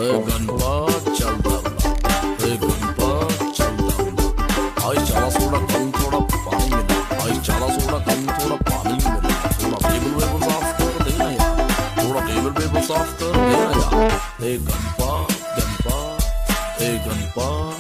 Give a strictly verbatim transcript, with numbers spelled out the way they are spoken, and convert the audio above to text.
ए गणपत चल दमदा, ए गणपत चल दमदा। आई चला सोड़ा कम थोड़ा पानी मिला, आई चला सोड़ा कम थोड़ा पानी मिला। थोड़ा टेबल वेबल साफ कर देना यार, थोड़ा टेबल वेबल साफ कर देना यार। ए गणपत गणपत ए गणपत